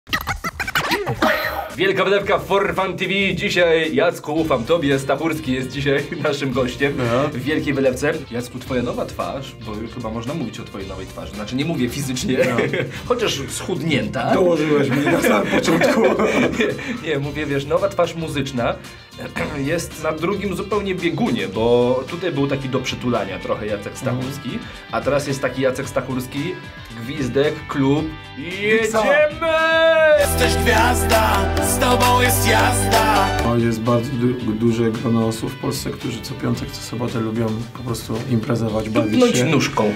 Wielka wylewka for Fun TV. Dzisiaj, Jacku, ufam tobie, Stachurski jest dzisiaj naszym gościem w Wielkiej Wylewce. Jacku, twoja nowa twarz, bo chyba można mówić o twojej nowej twarzy, znaczy nie mówię fizycznie, chociaż schudnięta. Dołożyłeś mi na samym początku. nie, mówię, wiesz, nowa twarz muzyczna jest na drugim zupełnie biegunie, bo tutaj był taki do przytulania trochę Jacek Stachurski, a teraz jest taki Jacek Stachurski, gwizdek, klub, jedziemy! Jesteś gwiazda, z tobą jest jazda. Jest bardzo duże grono osób w Polsce, którzy co piątek, co sobotę lubią po prostu imprezować, bawić się. Nóżką.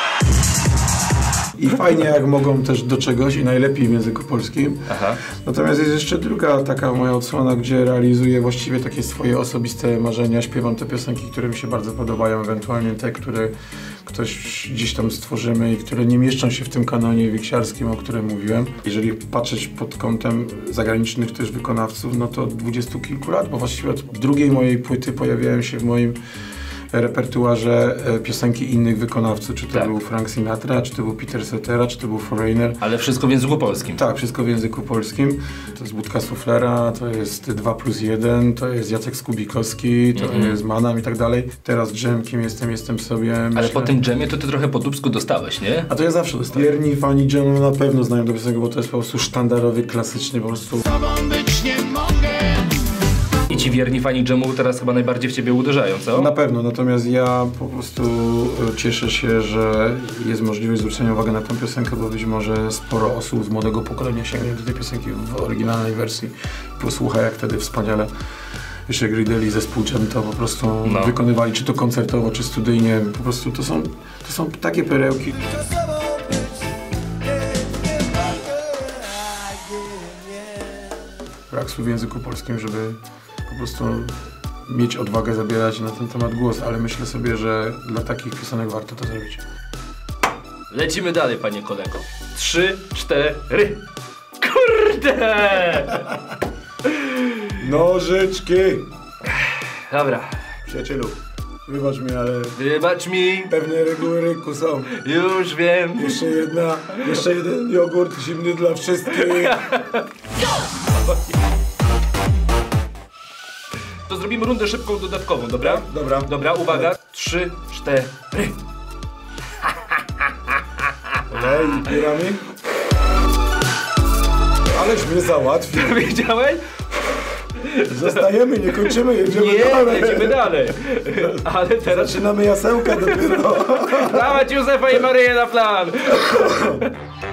I fajnie jak mogą też do czegoś i najlepiej w języku polskim. Aha. Natomiast jest jeszcze druga taka moja odsłona, gdzie realizuję właściwie takie swoje osobiste marzenia. Śpiewam te piosenki, które mi się bardzo podobają, ewentualnie te, które ktoś gdzieś tam stworzymy i które nie mieszczą się w tym kanonie wiksiarskim, o którym mówiłem. Jeżeli patrzeć pod kątem zagranicznych też wykonawców, no to 20 kilku lat, bo właściwie od drugiej mojej płyty pojawiają się w moim repertuarze piosenki innych wykonawców, czy to był Frank Sinatra, czy to był Peter Cetera, czy to był Foreigner. Ale wszystko w języku polskim. Tak, wszystko w języku polskim. To jest Budka Suflera, to jest 2+1, to jest Jacek Skubikowski, to jest Manam i tak dalej. Teraz Dżem, kim jestem, jestem sobie. Ale myślę... po tym dżemie to ty trochę po dupsku dostałeś, nie? A to ja zawsze dostałem. Wierni fani Dżemu na pewno znają tę piosenkę, bo to jest po prostu sztandarowy, klasyczny po prostu. Z tobą być nie mogę. I ci wierni fani dżemu teraz chyba najbardziej w ciebie uderzają, co? Na pewno, natomiast ja po prostu cieszę się, że jest możliwość zwrócenia uwagi na tę piosenkę, bo być może sporo osób z młodego pokolenia sięgnie do tej piosenki w oryginalnej wersji. Posłucha, jak wtedy wspaniale jeszcze Grideli, zespół Dżem to po prostu wykonywali, czy to koncertowo, czy studyjnie. Po prostu to są takie perełki. Brak słów w języku polskim, żeby po prostu mieć odwagę zabierać na ten temat głos, ale myślę sobie, że dla takich piosenek warto to zrobić. Lecimy dalej, panie kolego. 3, 4. Kurde! Nożyczki! Dobra. Przyjacielu, wybacz mi, ale Wybacz mi. pewne reguły rynku są. Już wiem. Jeszcze jeden jogurt zimny dla wszystkich. To zrobimy rundę szybką, dodatkową, dobra? Dobra. Dobra, uwaga. 3, 4. Olej i pirami. Aleś mnie załatwił. Wiedziałeś? Zostajemy, nie kończymy, jedziemy Nie, dalej. lecimy dalej. Ale teraz... Zaczynamy jasełka dopiero. Dawać Józefa i Maryję na plan.